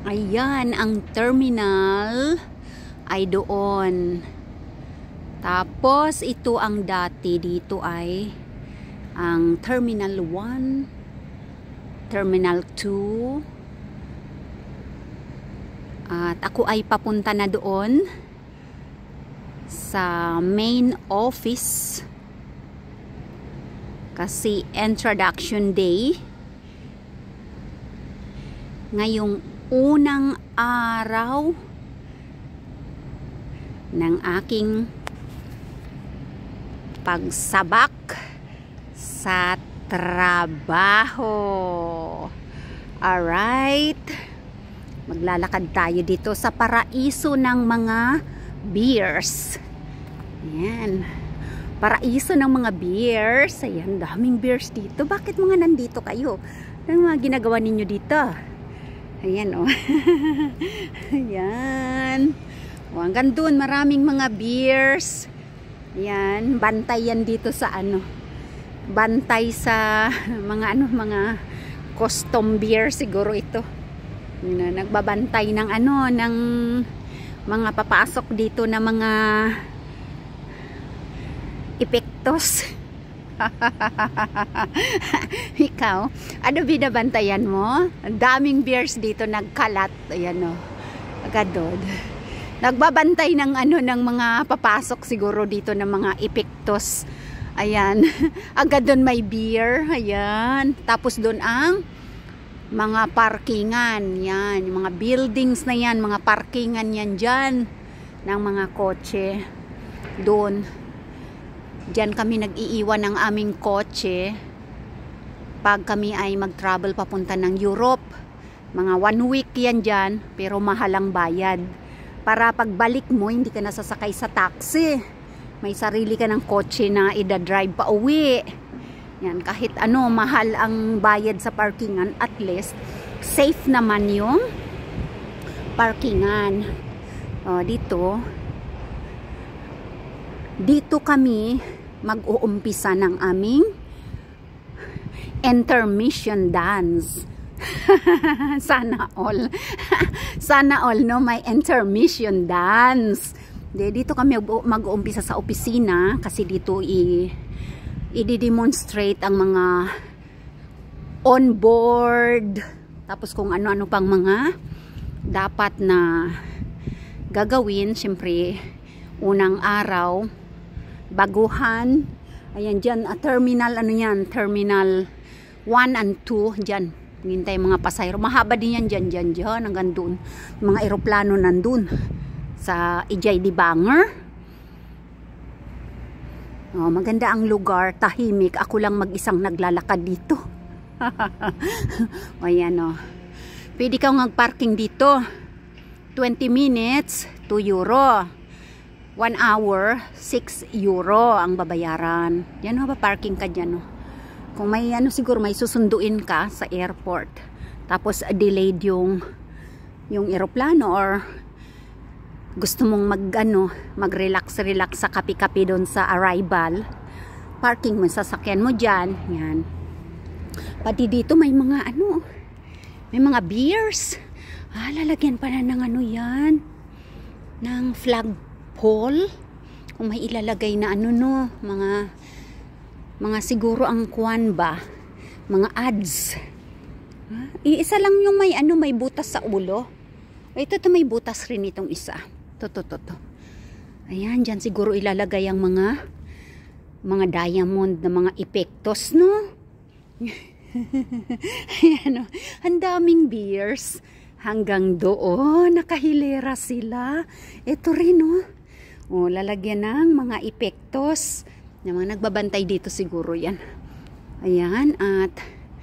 Ayan, ang terminal ay doon. Tapos, ito ang dati dito ay ang Terminal 1, Terminal 2. At ako ay papunta na doon sa main office. Kasi introduction day. Ngayong unang araw ng aking pagsabak sa trabaho. Alright. Maglalakad tayo dito sa paraiso ng mga beers. Ayan. Paraiso ng mga beers. Ayan, daming beers dito. Bakit mga nandito kayo? Ano mga ginagawa ninyo dito? Ayan, oh. Ayan. O, hanggang doon, maraming mga beers. Ayan, bantay yan dito sa ano. Bantay sa mga ano, mga custom beer siguro ito. Ayan, nagbabantay ng ano, ng mga papasok dito na mga epektos. Ikaw, ano binabantayan mo? Ang daming beers dito nagkalat. Ayan o. Agad doon. Nagbabantay ng ano, ng mga papasok siguro dito ng mga epektos. Ayan. Agad doon may beer. Ayan. Tapos doon ang mga parkingan. Yan. Yung mga buildings na yan. Mga parkingan yan dyan. Ng mga kotse. Doon. Diyan kami nag-iiwan ng aming kotse pag kami ay mag-travel papunta ng Europe. Mga 1 week yan dyan, pero mahal ang bayad. Para pagbalik mo, hindi ka nasasakay sa taxi. May sarili ka ng kotse na ida-drive pa uwi. Yan, kahit ano, mahal ang bayad sa parkingan, at least, safe naman yung parkingan. O, dito kami mag-uumpisa ng aming intermission dance. Sana all. Sana all, no? May intermission dance. Dito kami mag-uumpisa sa opisina kasi dito i-demonstrate ang mga on-board. Tapos kung ano-ano pang mga dapat na gagawin. Siyempre, unang araw, baguhan. Ayan dyan, terminal, ano yan, terminal 1 and 2, dyan. Hintay mga pasahero. Mahaba din yan dyan, hanggang doon. Mga eroplano nandun. Sa Ijay di Banger. Oh, maganda ang lugar, tahimik. Ako lang mag-isang naglalakad dito. Ayan o. Pwede kang mag-parking dito. 20 minutes, 2 euro. 1 hour, 6 euro ang babayaran. Yan o, parking ka dyan o. Kung may ano, siguro may susunduin ka sa airport. Tapos delayed yung eroplano, or gusto mong mag-relax sa kape-kape doon sa arrival. Parking mo, sasakyan mo dyan. Yan. Pati dito may mga ano, may mga beers. Lalagyan pa na ng ano yan, ng flag pole, kung may ilalagay na ano, no, mga siguro ang kuwan ba, mga ads. Iisa lang yung may ano, may butas sa ulo. Ito may butas rin itong isa. To. Ayan, dyan siguro ilalagay ang mga diamond na mga epektos, no? Ayan, no? Ang daming beers. Hanggang doon, nakahilera sila. Ito rin, no? O, lalagyan ng mga epektos. Yung mga nagbabantay dito siguro yan. Ayan, at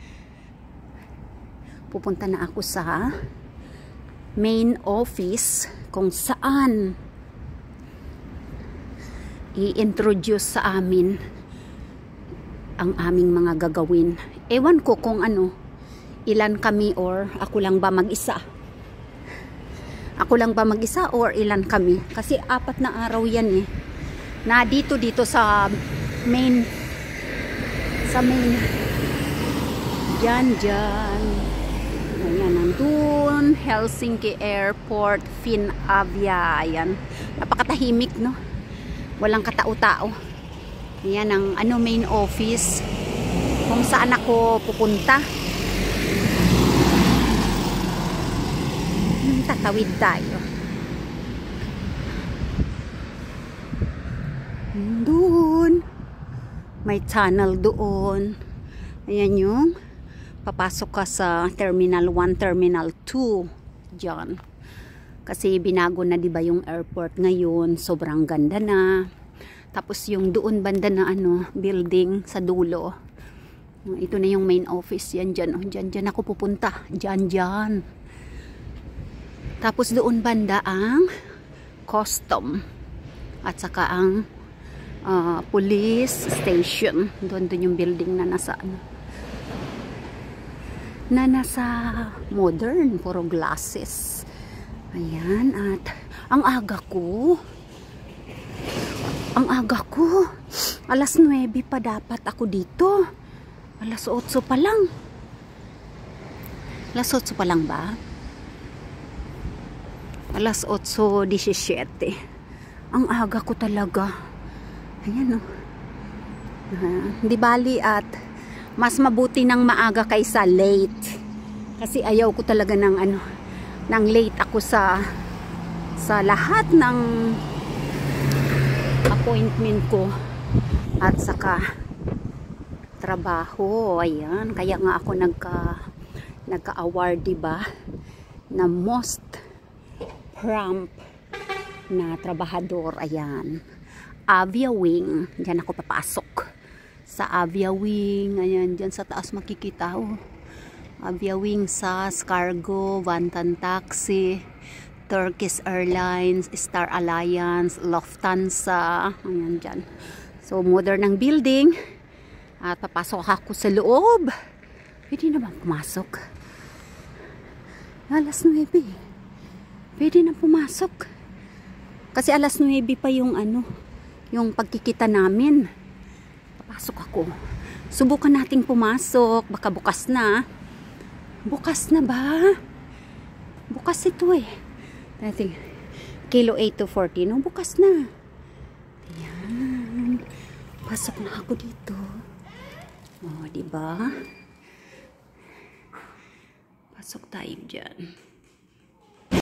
pupunta na ako sa main office kung saan i-introduce sa amin ang aming mga gagawin. Ewan ko kung ano, ilan kami, or ako lang ba mag-isa. Ako lang ba mag-isa or ilan kami? Kasi 4 na araw yan eh. Na dito sa main. Diyan. Ayan, nandun, Helsinki Airport, Finavia. Ayan, napakatahimik, no? Walang katao-tao. Ayan ang main office kung saan ako pupunta. Tatawid tayo. Doon. May tunnel doon. Ayan yung papasok ka sa Terminal 1, Terminal 2. Diyan. Kasi binago na 'di ba yung airport ngayon. Sobrang ganda na. Tapos yung doon banda na building sa dulo. Ito na yung main office. Yan dyan. Dyan ako pupunta. Dyan. Tapos doon banda ang custom. At saka ang police station. Doon yung building na nasa modern. Puro glasses. Ayan. At ang aga ko. Alas 9 pa dapat ako dito. Alas 8 pa lang. Alas 8 pa lang ba? Alas 8:17. Ang aga ko talaga. Ayan, di bali at mas mabuti ng maaga kaysa late. Kasi ayaw ko talaga ng late ako sa lahat ng appointment ko at saka trabaho. Ayan, kaya nga ako nagka-award, diba, na most prompt na trabahador. Ayan, Avia Wing. Diyan ako papasok sa Avia Wing. Ayan, diyan sa taas makikita Avia Wing, SAS, Cargo, Vantan Taxi, Turkish Airlines, Star Alliance, Lufthansa. Ayan dyan. So modern ng building. At papasok ako sa loob. Pwede na bang pumasok? Alas 9. Pwede na pumasok. Kasi alas 9 pa yung yung pagkikita namin. Papasok ako. Subukan nating pumasok. Baka bukas na. Bukas na ba? Bukas ito Dating kilo 8 to 40. No, bukas na. Ayan. Pasok na ako dito. Diba? Pasok tayo dyan.